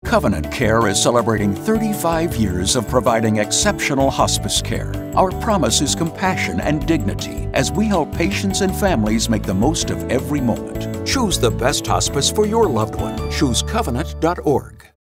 Covenant Care is celebrating 35 years of providing exceptional hospice care. Our promise is compassion and dignity as we help patients and families make the most of every moment. Choose the best hospice for your loved one. Choose Covenant.org.